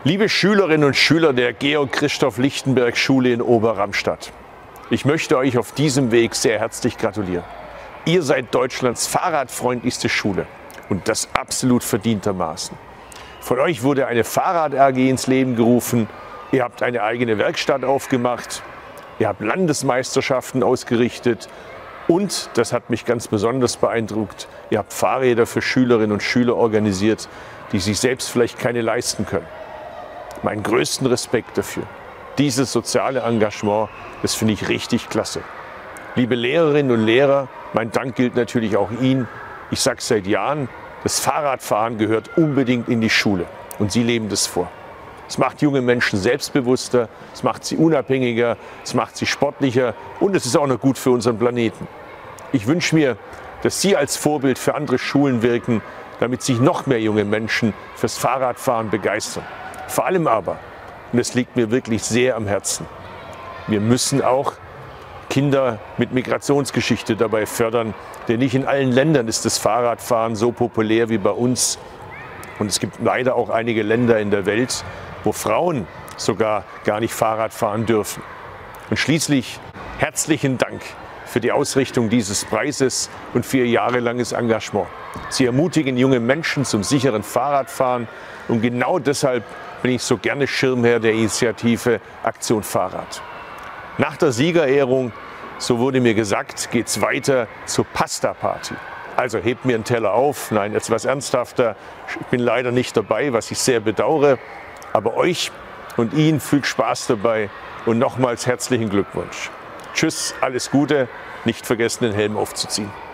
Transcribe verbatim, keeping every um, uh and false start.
Liebe Schülerinnen und Schüler der Georg-Christoph-Lichtenberg-Schule in Oberramstadt, ich möchte euch auf diesem Weg sehr herzlich gratulieren. Ihr seid Deutschlands fahrradfreundlichste Schule und das absolut verdientermaßen. Von euch wurde eine Fahrrad-A G ins Leben gerufen, ihr habt eine eigene Werkstatt aufgemacht, ihr habt Landesmeisterschaften ausgerichtet und, das hat mich ganz besonders beeindruckt, ihr habt Fahrräder für Schülerinnen und Schüler organisiert, die sich selbst vielleicht keine leisten können. Meinen größten Respekt dafür. Dieses soziale Engagement, das finde ich richtig klasse. Liebe Lehrerinnen und Lehrer, mein Dank gilt natürlich auch Ihnen. Ich sage seit Jahren, das Fahrradfahren gehört unbedingt in die Schule und Sie leben das vor. Es macht junge Menschen selbstbewusster, es macht sie unabhängiger, es macht sie sportlicher und es ist auch noch gut für unseren Planeten. Ich wünsche mir, dass Sie als Vorbild für andere Schulen wirken, damit sich noch mehr junge Menschen fürs Fahrradfahren begeistern. Vor allem aber, und das liegt mir wirklich sehr am Herzen, wir müssen auch Kinder mit Migrationsgeschichte dabei fördern, denn nicht in allen Ländern ist das Fahrradfahren so populär wie bei uns. Und es gibt leider auch einige Länder in der Welt, wo Frauen sogar gar nicht Fahrrad fahren dürfen. Und schließlich herzlichen Dank für die Ausrichtung dieses Preises und für Ihr jahrelanges Engagement. Sie ermutigen junge Menschen zum sicheren Fahrradfahren und genau deshalb bin ich so gerne Schirmherr der Initiative Aktion Fahrrad. Nach der Siegerehrung, so wurde mir gesagt, geht es weiter zur Pasta-Party. Also hebt mir einen Teller auf, nein, etwas ernsthafter. Ich bin leider nicht dabei, was ich sehr bedauere. Aber euch und Ihnen viel Spaß dabei und nochmals herzlichen Glückwunsch. Tschüss, alles Gute, nicht vergessen, den Helm aufzuziehen.